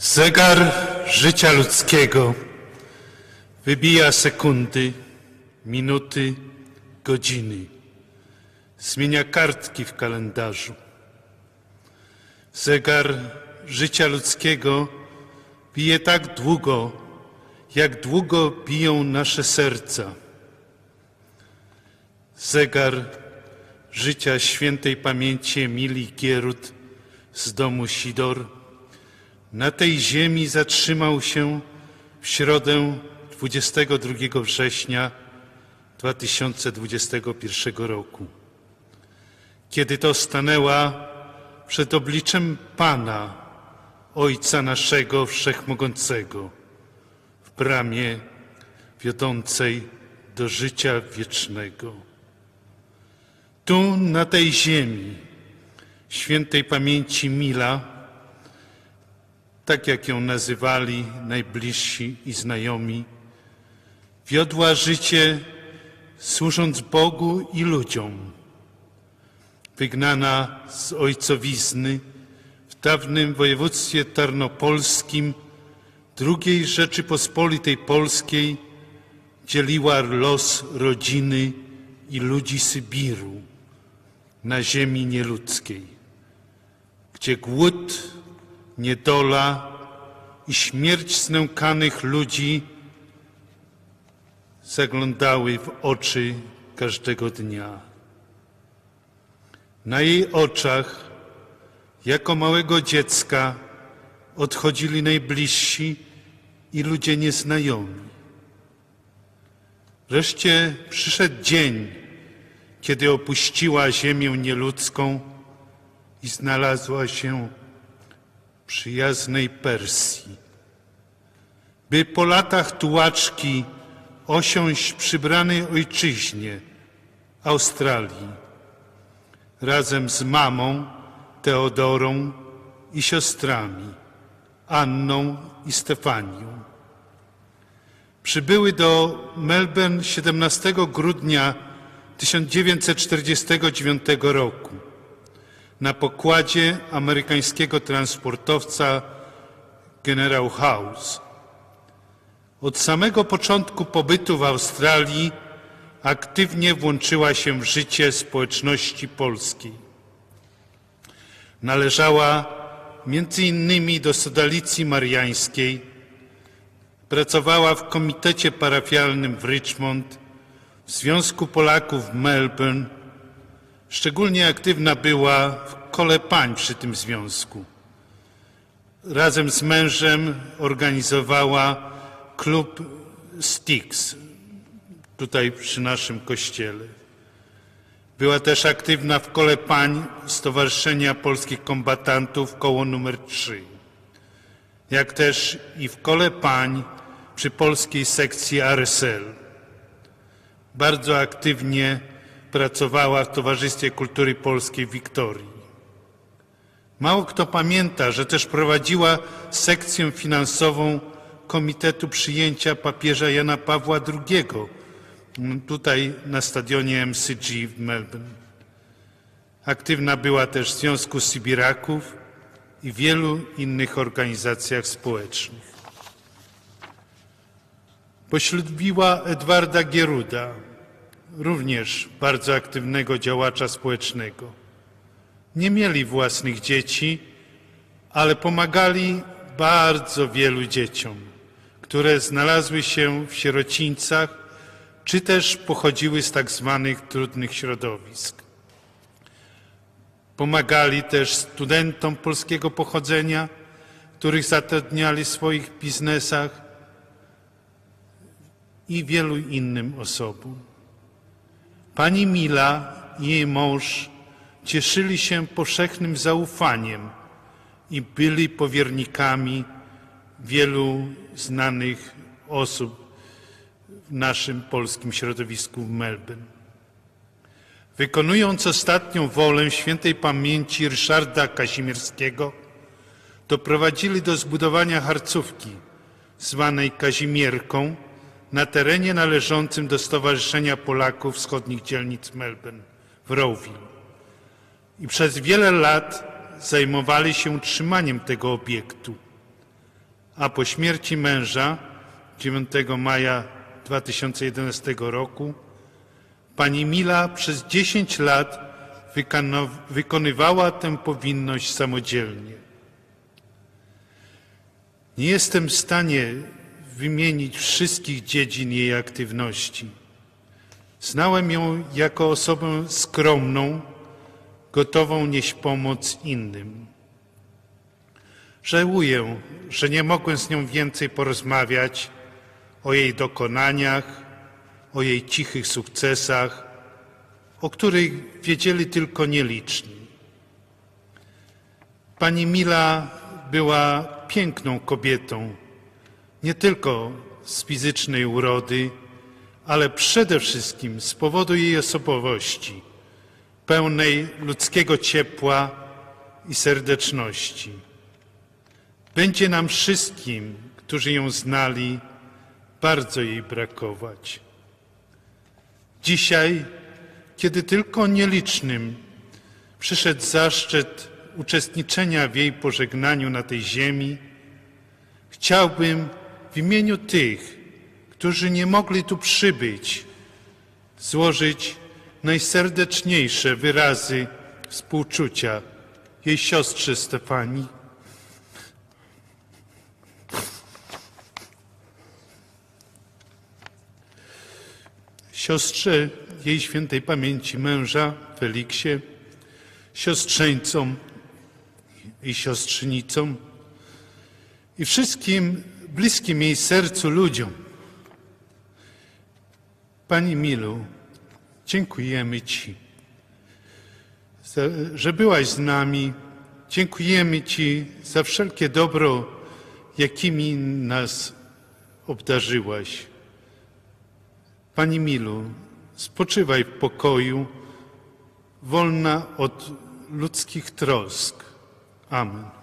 Zegar życia ludzkiego wybija sekundy, minuty, godziny. Zmienia kartki w kalendarzu. Zegar życia ludzkiego bije tak długo, jak długo biją nasze serca. Zegar życia świętej pamięci Emilii Gierut z domu Sidor na tej ziemi zatrzymał się w środę 22 września 2021 roku. Kiedy to stanęła przed obliczem Pana, Ojca naszego Wszechmogącego, w bramie wiodącej do życia wiecznego. Tu, na tej ziemi, świętej pamięci Mila, tak jak ją nazywali najbliżsi i znajomi, wiodła życie służąc Bogu i ludziom. Wygnana z ojcowizny w dawnym województwie tarnopolskim II Rzeczypospolitej Polskiej dzieliła los rodziny i ludzi Sybiru na ziemi nieludzkiej, gdzie głód, niedola i śmierć znękanych ludzi zaglądały w oczy każdego dnia. Na jej oczach, jako małego dziecka, odchodzili najbliżsi i ludzie nieznajomi. Wreszcie przyszedł dzień, kiedy opuściła ziemię nieludzką i znalazła się w przyjaznej Persji, by po latach tułaczki osiąść w przybranej ojczyźnie, Australii, razem z mamą Teodorą i siostrami Anną i Stefanią. Przybyły do Melbourne 17 grudnia 1949 roku na pokładzie amerykańskiego transportowca General House. Od samego początku pobytu w Australii aktywnie włączyła się w życie społeczności polskiej. Należała między innymi do Sodalicji Mariańskiej, pracowała w komitecie parafialnym w Richmond, w Związku Polaków w Melbourne. Szczególnie aktywna była w Kole Pań przy tym związku. Razem z mężem organizowała klub Styx tutaj przy naszym kościele. Była też aktywna w Kole Pań Stowarzyszenia Polskich Kombatantów koło numer 3, jak też i w Kole Pań przy polskiej sekcji RSL. Bardzo aktywnie pracowała w Towarzystwie Kultury Polskiej w Wiktorii. Mało kto pamięta, że też prowadziła sekcję finansową Komitetu Przyjęcia papieża Jana Pawła II, tutaj na stadionie MCG w Melbourne. Aktywna była też w Związku Sybiraków i wielu innych organizacjach społecznych. Poślubiła Edwarda Gieruda, również bardzo aktywnego działacza społecznego. Nie mieli własnych dzieci, ale pomagali bardzo wielu dzieciom, które znalazły się w sierocińcach, czy też pochodziły z tak zwanych trudnych środowisk. Pomagali też studentom polskiego pochodzenia, których zatrudniali w swoich biznesach i wielu innym osobom. Pani Mila i jej mąż cieszyli się powszechnym zaufaniem i byli powiernikami wielu znanych osób w naszym polskim środowisku w Melbourne. Wykonując ostatnią wolę świętej pamięci Ryszarda Kazimierskiego, doprowadzili do zbudowania harcówki zwanej Kazimierką na terenie należącym do Stowarzyszenia Polaków Wschodnich Dzielnic Melbourne w Rowville. I przez wiele lat zajmowali się utrzymaniem tego obiektu. a po śmierci męża 9 maja 2011 roku pani Mila przez 10 lat wykonywała tę powinność samodzielnie. Nie jestem w stanie wymienić wszystkich dziedzin jej aktywności. Znałem ją jako osobę skromną, gotową nieść pomoc innym. Żałuję, że nie mogłem z nią więcej porozmawiać o jej dokonaniach, o jej cichych sukcesach, o których wiedzieli tylko nieliczni. Pani Mila była piękną kobietą, nie tylko z fizycznej urody, ale przede wszystkim z powodu jej osobowości, pełnej ludzkiego ciepła i serdeczności. Będzie nam wszystkim, którzy ją znali, bardzo jej brakować. Dzisiaj, kiedy tylko nielicznym przyszedł zaszczyt uczestniczenia w jej pożegnaniu na tej ziemi, chciałbym w imieniu tych, którzy nie mogli tu przybyć, złożyć najserdeczniejsze wyrazy współczucia jej siostrze Stefanii. Siostrze jej świętej pamięci męża, Feliksie, siostrzeńcom i siostrzenicom i wszystkim bliskim jej sercu ludziom. Pani Milu, dziękujemy Ci, że byłaś z nami. Dziękujemy Ci za wszelkie dobro, jakimi nas obdarzyłaś. Pani Milu, spoczywaj w pokoju, wolna od ludzkich trosk. Amen.